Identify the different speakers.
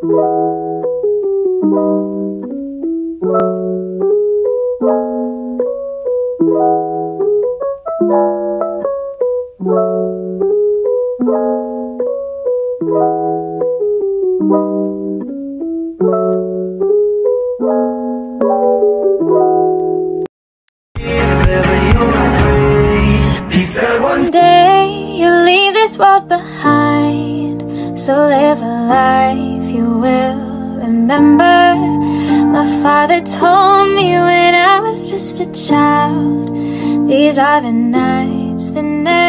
Speaker 1: One day you'll leave this world behind, so live a life you will remember. My father told me when I was just a child, these are the nights that never